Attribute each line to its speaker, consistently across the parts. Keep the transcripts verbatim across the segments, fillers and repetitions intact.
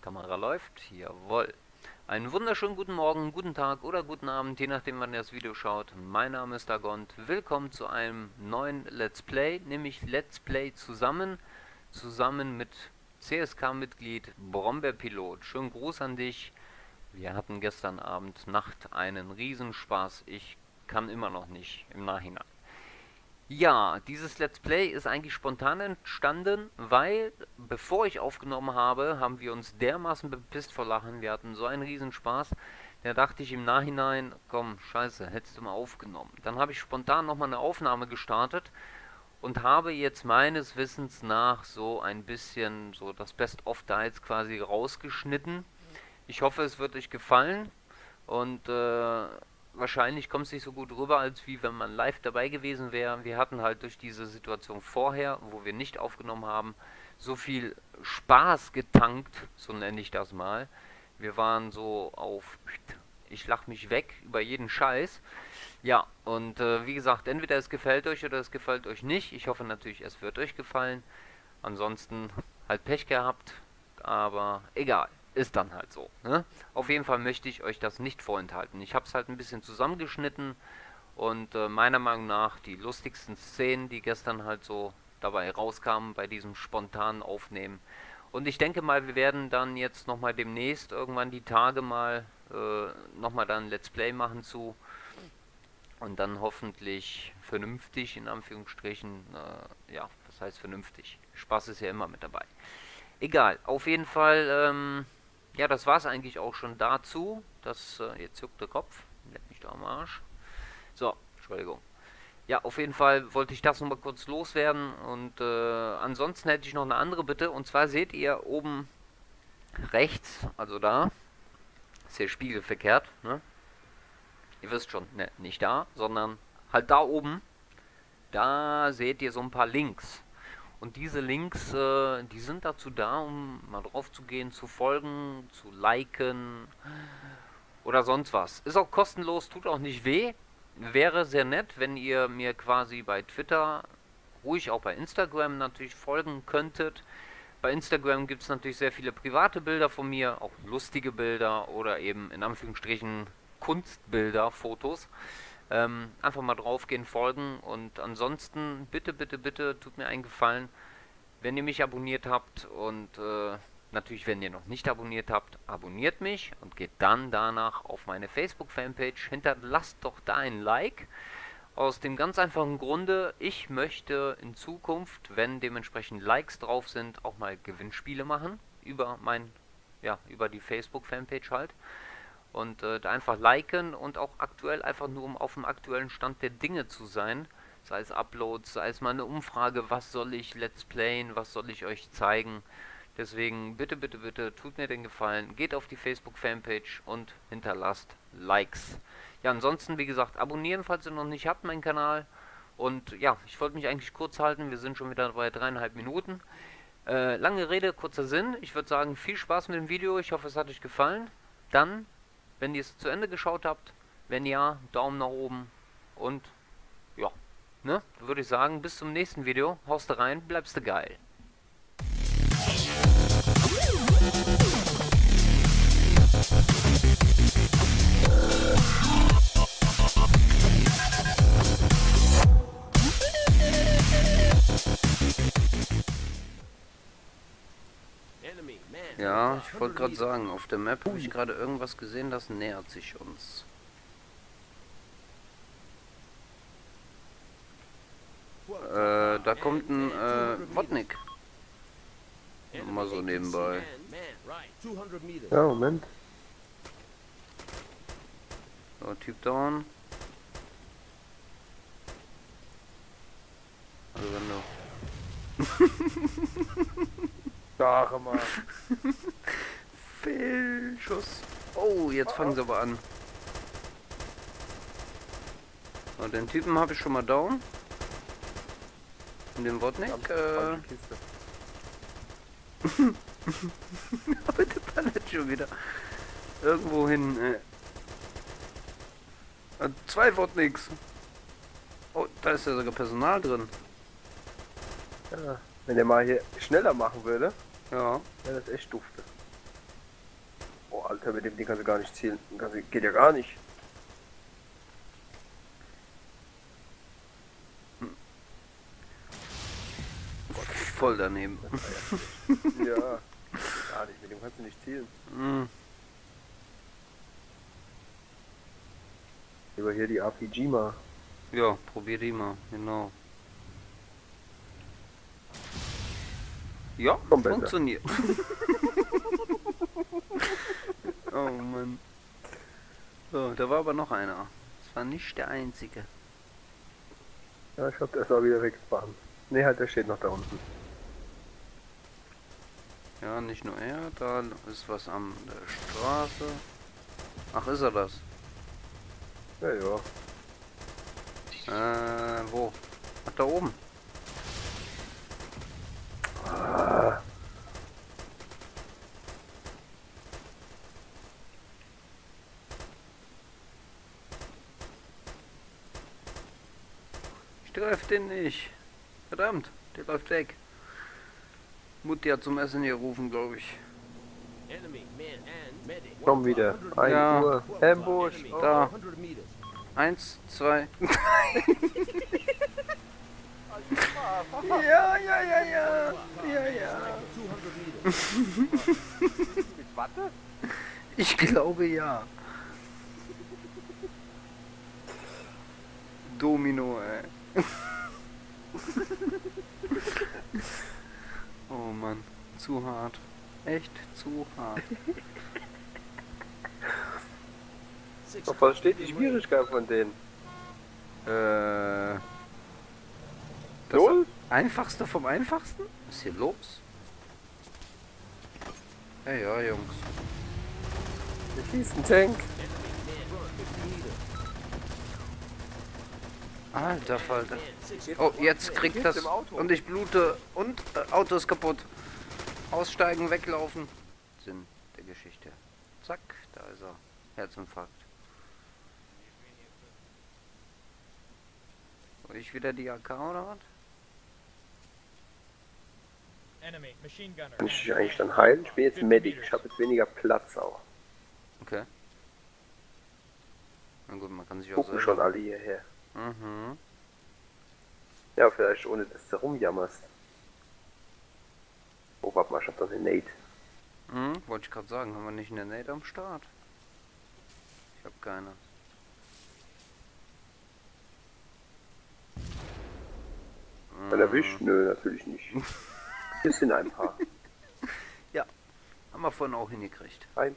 Speaker 1: Kamera läuft, jawohl. Einen wunderschönen guten Morgen, guten Tag oder guten Abend, je nachdem wann ihr das Video schaut. Mein Name ist Dagont. Willkommen zu einem neuen Let's Play, nämlich Let's Play zusammen, zusammen mit C S K-Mitglied Brombeerpilot. Schönen Gruß an dich. Wir hatten gestern Abend, Nacht einen Riesenspaß. Ich kann immer noch nicht im Nachhinein. Ja, dieses Let's Play ist eigentlich spontan entstanden, weil, bevor ich aufgenommen habe, haben wir uns dermaßen bepisst vor Lachen. Wir hatten so einen Riesenspaß. Da dachte ich im Nachhinein, komm, scheiße, hättest du mal aufgenommen. Dann habe ich spontan nochmal eine Aufnahme gestartet und habe jetzt meines Wissens nach so ein bisschen so das Best-of da jetzt quasi rausgeschnitten. Ich hoffe, es wird euch gefallen und äh, wahrscheinlich kommt es nicht so gut rüber, als wie wenn man live dabei gewesen wäre. Wir hatten halt durch diese Situation vorher, wo wir nicht aufgenommen haben, so viel Spaß getankt, so nenne ich das mal. Wir waren so auf, ich lach mich weg über jeden Scheiß. Ja, und äh, wie gesagt, entweder es gefällt euch oder es gefällt euch nicht. Ich hoffe natürlich, es wird euch gefallen. Ansonsten halt Pech gehabt, aber egal. Ist dann halt so, ne? Auf jeden Fall möchte ich euch das nicht vorenthalten. Ich habe es halt ein bisschen zusammengeschnitten und äh, meiner Meinung nach die lustigsten Szenen, die gestern halt so dabei rauskamen bei diesem spontanen Aufnehmen. Und ich denke mal, wir werden dann jetzt nochmal demnächst irgendwann die Tage mal äh, nochmal dann ein Let's Play machen zu und dann hoffentlich vernünftig, in Anführungsstrichen, äh, ja, was heißt vernünftig? Spaß ist ja immer mit dabei. Egal, auf jeden Fall, ähm, ja, das war es eigentlich auch schon dazu. Das, äh, jetzt juckt der Kopf. Leck mich da am Arsch. So, Entschuldigung. Ja, auf jeden Fall wollte ich das nochmal kurz loswerden. Und äh, ansonsten hätte ich noch eine andere Bitte. Und zwar seht ihr oben rechts, also da, ist hier spiegelverkehrt, ne? Ihr wisst schon, ne, nicht da, sondern halt da oben. Da seht ihr so ein paar Links. Und diese Links, äh, die sind dazu da, um mal drauf zu gehen, zu folgen, zu liken oder sonst was. Ist auch kostenlos, tut auch nicht weh. Wäre sehr nett, wenn ihr mir quasi bei Twitter, ruhig auch bei Instagram natürlich folgen könntet. Bei Instagram gibt es natürlich sehr viele private Bilder von mir, auch lustige Bilder oder eben in Anführungsstrichen Kunstbilder, Fotos. Ähm, einfach mal draufgehen, folgen und ansonsten bitte, bitte, bitte tut mir einen Gefallen, wenn ihr mich abonniert habt und äh, natürlich, wenn ihr noch nicht abonniert habt, abonniert mich und geht dann danach auf meine Facebook-Fanpage, hinterlasst doch da ein Like. Aus dem ganz einfachen Grunde, ich möchte in Zukunft, wenn dementsprechend Likes drauf sind, auch mal Gewinnspiele machen über mein, ja, über die Facebook-Fanpage halt. Und äh, da einfach liken und auch aktuell einfach nur um auf dem aktuellen Stand der Dinge zu sein. Sei es Uploads, sei es mal eine Umfrage, was soll ich Let's Playen, was soll ich euch zeigen. Deswegen bitte, bitte, bitte, tut mir den Gefallen, geht auf die Facebook-Fanpage und hinterlasst Likes. Ja, ansonsten, wie gesagt, abonnieren, falls ihr noch nicht habt, meinen Kanal. Und ja, ich wollte mich eigentlich kurz halten, wir sind schon wieder bei dreieinhalb Minuten. Äh, lange Rede, kurzer Sinn. Ich würde sagen, viel Spaß mit dem Video, ich hoffe, es hat euch gefallen. Dann, wenn ihr es zu Ende geschaut habt, wenn ja, Daumen nach oben und ja, ne, würde ich sagen, bis zum nächsten Video, haust du rein, bleibst du geil. Ja, ich wollte gerade sagen, auf der Map habe ich gerade irgendwas gesehen, das nähert sich uns. Äh, da kommt ein äh, Wodnik. Mal so nebenbei.
Speaker 2: Ja, Moment.
Speaker 1: So, Typ down. Also wenn du...
Speaker 2: Ach, mal.
Speaker 1: Fehlschuss. Oh, jetzt fangen sie aber an. So, den Typen habe ich schon mal down. Und den Wodnik, äh... aber der ballert schon wieder irgendwo hin, äh. Zwei Wodniks. Oh, da ist ja sogar Personal drin.
Speaker 2: Ja, wenn der mal hier schneller machen würde,
Speaker 1: Ja.
Speaker 2: wäre das echt dufte. Boah, Alter, mit dem Ding kannst du gar nicht zielen. Kannst du, geht ja gar nicht.
Speaker 1: Voll daneben.
Speaker 2: Ja, gar nicht. Mit dem kannst du nicht zielen.
Speaker 1: Mm.
Speaker 2: Über hier die R P G mal.
Speaker 1: Ja, probier die mal, genau. Ja,
Speaker 2: Komm, besser.
Speaker 1: funktioniert. Oh Mann. So, da war aber noch einer. Das war nicht der einzige.
Speaker 2: Ja, ich hab das auch wieder weggefahren. Ne, halt, der steht noch da unten.
Speaker 1: Ja, nicht nur er, da ist was an der Straße. Ach, ist er das?
Speaker 2: Ja, ja.
Speaker 1: Äh, wo? Ach, da oben.
Speaker 2: Ah.
Speaker 1: Ich treff den nicht. Verdammt, der läuft weg. Mutti hat zum Essen gerufen, glaube ich.
Speaker 2: Komm wieder. ein
Speaker 1: Ja.
Speaker 2: Uhr. Ambush. Oh.
Speaker 1: Da. Eins, zwei. Ja, ja, ja, ja. Ja, ja.
Speaker 2: Mit Watte?
Speaker 1: Ich glaube ja. Domino, ey. Oh Mann, zu hart. Echt zu hart.
Speaker 2: Auf was steht die Schwierigkeit von denen?
Speaker 1: Äh. Das
Speaker 2: Null?
Speaker 1: Einfachste vom Einfachsten? Was ist hier los? Ja, ja, Jungs.
Speaker 2: Wir schießen einen Tank.
Speaker 1: Alter Falter. Oh, jetzt kriegt das. Und ich blute. Und äh, Auto ist kaputt. Aussteigen, weglaufen. Sinn der Geschichte. Zack, da ist er. Herzinfarkt. Soll ich wieder die A K oder was?
Speaker 2: Kann ich dich eigentlich dann heilen? Ich bin jetzt Medic. Ich habe jetzt weniger Platz auch.
Speaker 1: Okay. Na gut, man kann sich auch
Speaker 2: Gucken
Speaker 1: selber-
Speaker 2: schon alle hierher.
Speaker 1: Mhm.
Speaker 2: Ja, vielleicht ohne dass du rumjammerst. Oh, warte mal, ich hab doch eine Nate.
Speaker 1: Mhm, wollte ich gerade sagen, haben wir nicht eine Nate am Start? Ich habe keine.
Speaker 2: Wenn erwischt? Nö, natürlich nicht. Hier sind ein paar.
Speaker 1: Ja, haben wir vorhin auch hingekriegt.
Speaker 2: Ein.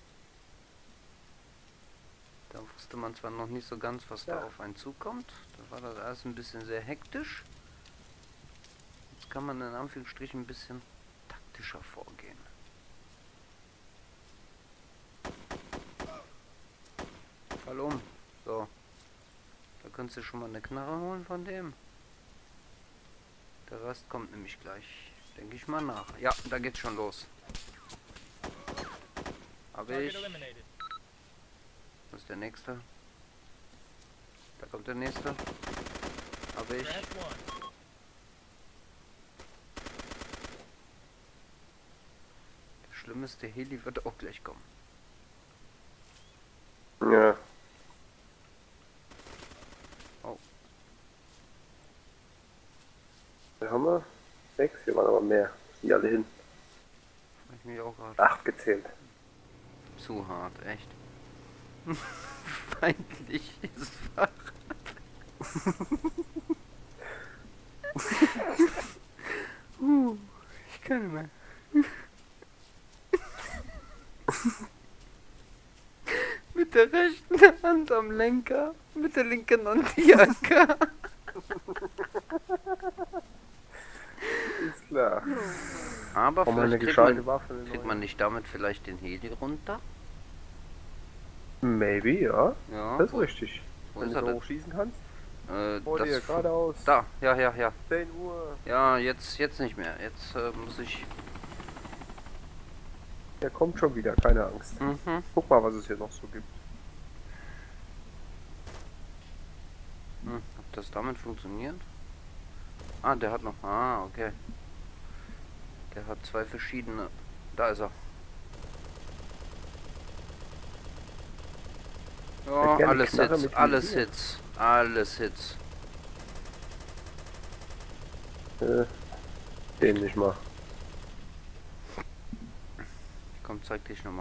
Speaker 1: Da wusste man zwar noch nicht so ganz, was
Speaker 2: Ja.
Speaker 1: da auf einen zukommt. Da war das alles ein bisschen sehr hektisch. Jetzt kann man in Anführungsstrichen ein bisschen taktischer vorgehen. Fall um. So. Da könntest du schon mal eine Knarre holen von dem. Der Rest kommt nämlich gleich, denke ich mal, nach. Ja, da geht's schon los. Aber ich... Was ist der nächste? Da kommt der nächste. Aber ich... Der schlimmste Heli wird auch gleich kommen.
Speaker 2: Ja.
Speaker 1: Oh.
Speaker 2: Da haben wir sechs, hier waren aber mehr. Die alle hin.
Speaker 1: Ich mich auch gerade.
Speaker 2: Acht gezählt.
Speaker 1: Zu hart, echt. Feindliches Fahrrad. uh, ich kann nicht mehr. Mit der rechten Hand am Lenker, mit der linken an die A K.
Speaker 2: Ist klar.
Speaker 1: Aber
Speaker 2: Brauchen wir eine
Speaker 1: vielleicht kriegt
Speaker 2: gescheite
Speaker 1: man,
Speaker 2: Waffe. eine
Speaker 1: kriegt
Speaker 2: neue?
Speaker 1: man nicht damit vielleicht den Heli runter?
Speaker 2: Maybe, ja.
Speaker 1: Ja.
Speaker 2: Das ist richtig.
Speaker 1: Wo
Speaker 2: Wenn
Speaker 1: ist
Speaker 2: du
Speaker 1: er
Speaker 2: so
Speaker 1: denn?
Speaker 2: hoch schießen kannst.
Speaker 1: Äh,
Speaker 2: Vor dir,
Speaker 1: das
Speaker 2: geradeaus.
Speaker 1: Da, ja, ja, ja.
Speaker 2: zehn Uhr.
Speaker 1: Ja, jetzt, jetzt nicht mehr. Jetzt äh, muss ich...
Speaker 2: Der kommt schon wieder, keine Angst.
Speaker 1: Mhm.
Speaker 2: Guck mal, was es hier noch so gibt.
Speaker 1: Hm, ob das damit funktioniert? Ah, der hat noch... Ah, okay. Der hat zwei verschiedene... Da ist er. Oh,
Speaker 2: gerne
Speaker 1: alles
Speaker 2: Knarre
Speaker 1: Hits,
Speaker 2: mit
Speaker 1: alles
Speaker 2: Visier.
Speaker 1: Hits, alles Hits.
Speaker 2: Äh, den nicht mal.
Speaker 1: Komm, zeig dich nochmal.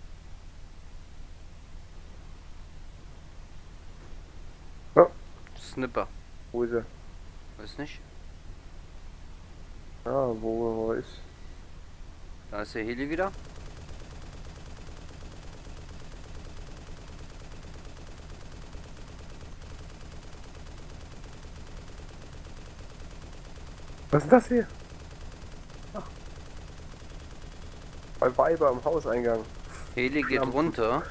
Speaker 2: Oh,
Speaker 1: Snipper.
Speaker 2: wo ist er?
Speaker 1: Weiß nicht.
Speaker 2: Ah, wo, wo ist?
Speaker 1: Da ist der Heli wieder.
Speaker 2: Was ist das hier? Ach. Bei Weiber am Hauseingang.
Speaker 1: Heli geht
Speaker 2: Schlampen.
Speaker 1: runter.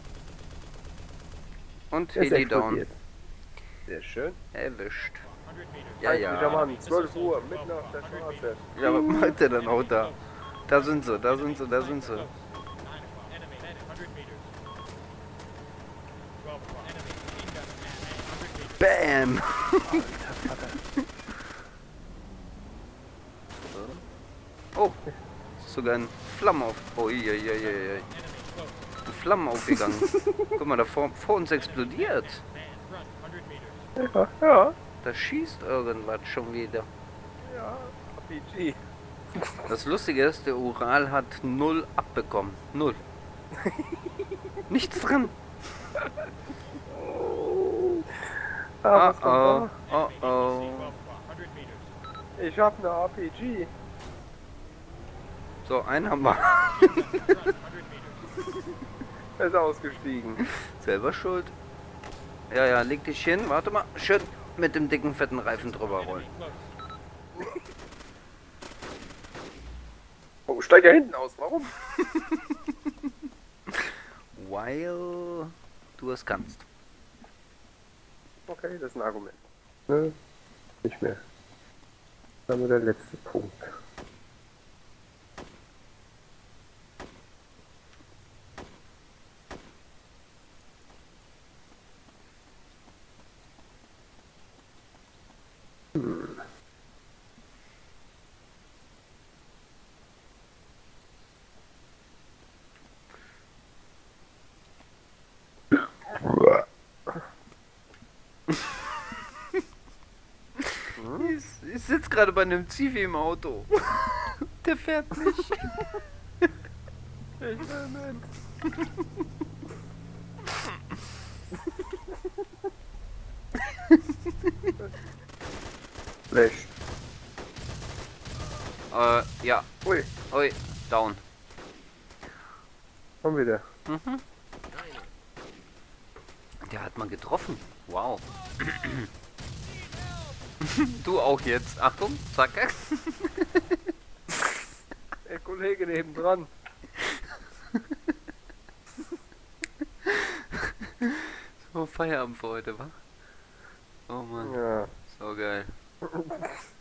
Speaker 1: Und
Speaker 2: Der ist
Speaker 1: Heli down.
Speaker 2: explodiert. Sehr schön.
Speaker 1: Erwischt. Ja,
Speaker 2: Feindlicher
Speaker 1: ja.
Speaker 2: Mann, zwölf Uhr, mitten auf der Straße.
Speaker 1: Ja, was macht der dann auch da? Da sind sie, da sind sie, da sind sie. Bam! Oh, ist sogar ein Flammen auf. Oh, je, je, je, je. Ein Flammen aufgegangen. Guck mal, da vor, vor uns explodiert.
Speaker 2: Ja, ja.
Speaker 1: Da schießt irgendwas schon wieder.
Speaker 2: Ja, R P G.
Speaker 1: Das Lustige ist, der Ural hat null abbekommen. Null. Nichts dran.
Speaker 2: Ah,
Speaker 1: Oh
Speaker 2: was kommt
Speaker 1: oh, oh oh.
Speaker 2: da? Ich hab eine R P G.
Speaker 1: So, einen haben wir.
Speaker 2: Er ist ausgestiegen.
Speaker 1: Selber schuld. Ja, ja, leg dich hin. Warte mal. Schön mit dem dicken, fetten Reifen drüber rollen.
Speaker 2: Oh, steigt ja hinten aus. Warum?
Speaker 1: Weil du es kannst.
Speaker 2: Okay, das ist ein Argument. Ne? Nicht mehr. Dann nur der letzte Punkt. Hm.
Speaker 1: Ich, ich sitze gerade bei einem Zivi im Auto. Der fährt nicht.
Speaker 2: Ich will nicht. Flash.
Speaker 1: Äh, ja.
Speaker 2: Ui,
Speaker 1: Ui, down.
Speaker 2: komm wieder.
Speaker 1: Mhm. Der hat mal getroffen. Wow. Du auch jetzt. Achtung, zacke.
Speaker 2: Der Kollege nebendran.
Speaker 1: So, Feierabend für heute, wa? Oh Mann,
Speaker 2: Ja.
Speaker 1: so geil.